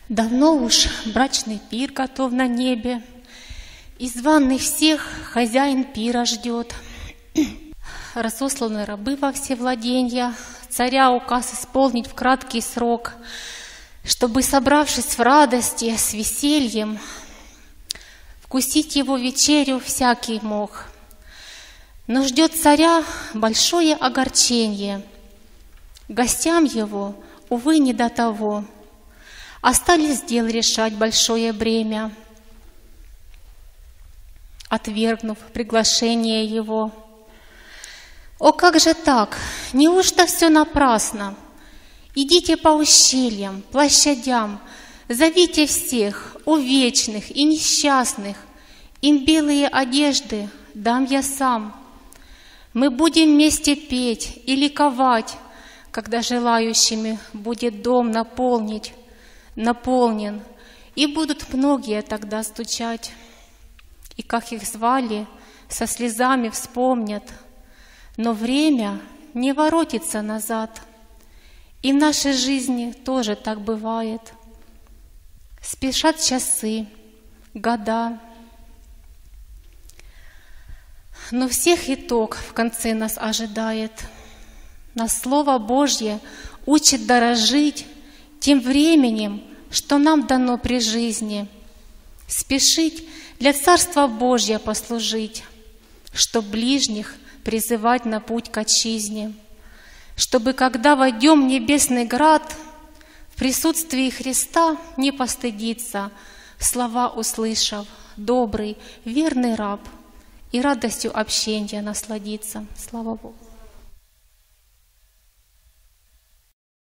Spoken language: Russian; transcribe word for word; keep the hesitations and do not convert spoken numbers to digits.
Давно уж брачный пир готов на небе, и званых всех хозяин пира ждет. Разосланы рабы во все владенья, царя указ исполнить в краткий срок, чтобы, собравшись в радости, с весельем, вкусить его вечерю всякий мог. Но ждет царя большое огорчение. Гостям его, увы, не до того. Остались дел решать большое бремя, отвергнув приглашение его. О, как же так? Неужто все напрасно? Идите по ущельям, площадям, зовите всех, увечных и несчастных. Им белые одежды дам я сам. Мы будем вместе петь и ликовать, когда желающими будет дом наполнить, наполнен, и будут многие тогда стучать. И как их звали, со слезами вспомнят. Но время не воротится назад, и в нашей жизни тоже так бывает. Спешат часы, года, но всех итог в конце нас ожидает. Нас Слово Божье учит дорожить тем временем, что нам дано при жизни, спешить для Царства Божьего послужить, чтоб ближних призывать на путь к отчизне, чтобы, когда войдем в небесный град, в присутствии Христа не постыдиться, слова услышав: «Добрый, верный раб», и радостью общения насладиться. Слава Богу!